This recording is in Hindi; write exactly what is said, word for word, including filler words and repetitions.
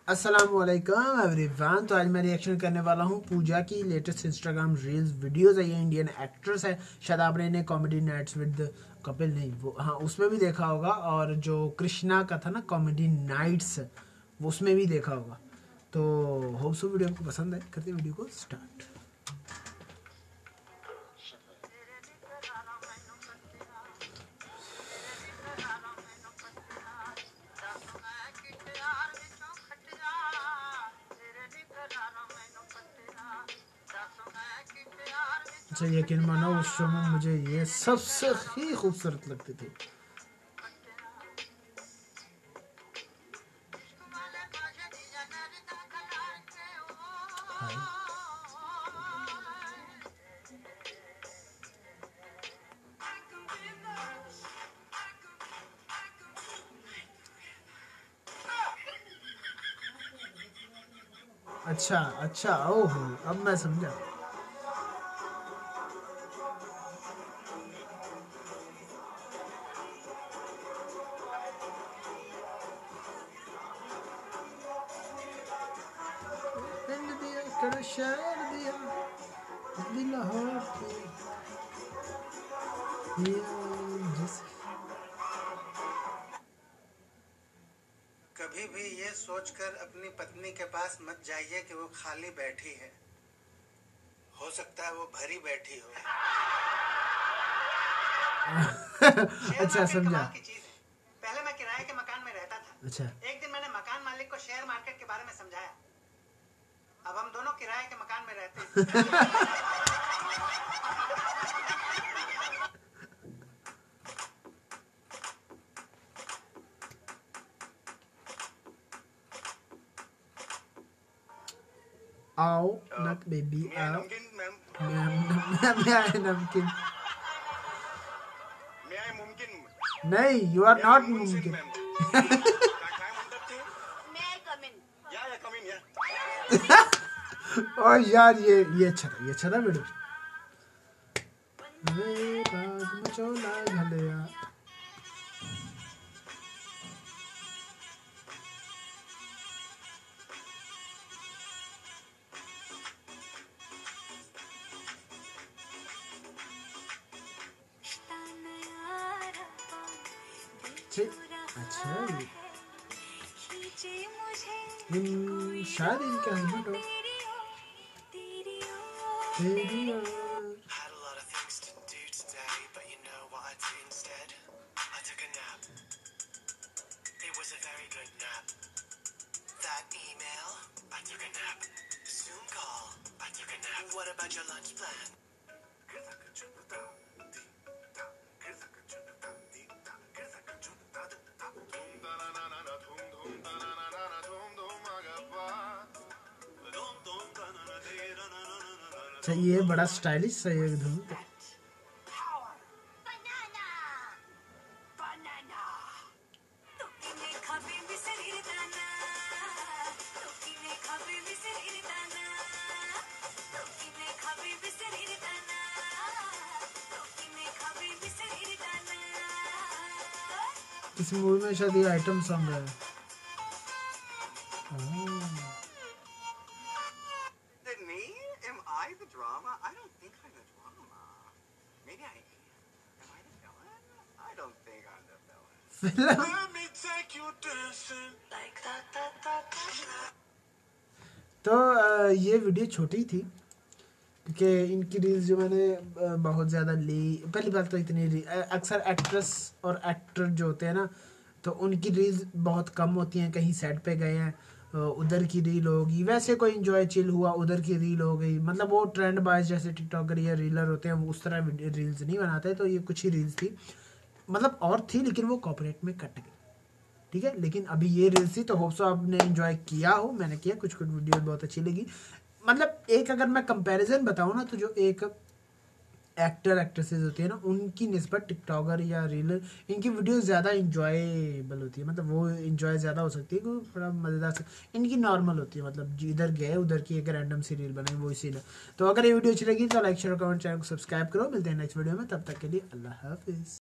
अस्सलामुअलैकुम एवरीवन। तो आज मैं रिएक्शन करने वाला हूँ पूजा की लेटेस्ट इंस्टाग्राम रील्स वीडियोस है। ये इंडियन एक्ट्रेस है, शायद आपने इन्हें कॉमेडी नाइट्स विद कपिल नहीं वो हाँ उसमें भी देखा होगा, और जो कृष्णा का था ना कॉमेडी नाइट्स वो उसमें भी देखा होगा। तो होप सो वीडियो आपको पसंद है। करते वीडियो को स्टार्ट। अच्छा, यकीन मानो उस शो में मुझे ये सबसे ही खूबसूरत लगती थी। अच्छा अच्छा, ओह अब मैं समझा। दिया शहर दिया दिल कभी भी ये सोचकर अपनी पत्नी के पास मत जाइए कि वो खाली बैठी है, हो सकता है वो भरी बैठी हो। अच्छा समझा। पहले मैं किराए के मकान में रहता था। अच्छा, एक दिन मैंने मकान मालिक को शेयर मार्केट के बारे में समझाया। अब हम दोनों किराए के मकान में रहते हैं। आओ नक बेबी आओ नमकीन नहीं, यू आर नॉट मुमकिन। ओ यार ये ये अच्छा था, ये अच्छा था वीडियो। अच्छा, ये शायद इनके हस्बैंड हो। तेरी What about your lunch plan? अच्छा, ये बड़ा स्टाइलिश सा एक धुन। इस मूवी में शायद ये आइटम सॉन्ग है। तो ये वीडियो छोटी थी क्योंकि इनकी रील्स जो मैंने बहुत ज़्यादा ली। पहली बात तो इतनी अक्सर एक्ट्रेस और एक्टर जो होते हैं ना, तो उनकी रील्स बहुत कम होती हैं। कहीं सेट पे गए हैं उधर की रील होगी, वैसे कोई इंजॉय चिल हुआ उधर की रील हो गई। मतलब वो ट्रेंड बायस जैसे टिकटॉकर या रीलर होते हैं वो उस तरह रील्स नहीं बनाते। तो ये कुछ ही रील्स थी, मतलब और थी, लेकिन वो कॉपीराइट में कट गई। ठीक है, लेकिन अभी ये रील्स थी तो होप सो आपने एंजॉय किया हो। मैंने किया, कुछ कुछ वीडियो बहुत अच्छी लगी। मतलब एक अगर मैं कंपैरिजन बताऊं ना, तो जो एक एक्टर एक्ट्रेसेस होती है ना, उनकी निस्बत टिकटॉकर या रीलर, इनकी वीडियो ज़्यादा इंजॉयबल होती है। मतलब वो इंजॉय ज़्यादा हो सकती है क्योंकि थोड़ा मज़ेदार से। इनकी नॉर्मल होती है, मतलब इधर गए उधर की एक रैंडम सी रील बनाई वो इसी। तो अगर ये वीडियो अच्छी लगी तो लाइक शेयर कमेंट, चैनल को सब्सक्राइब करो। मिलते हैं नेक्स्ट वीडियो में, तब तक के लिए अल्लाह हाफिज़।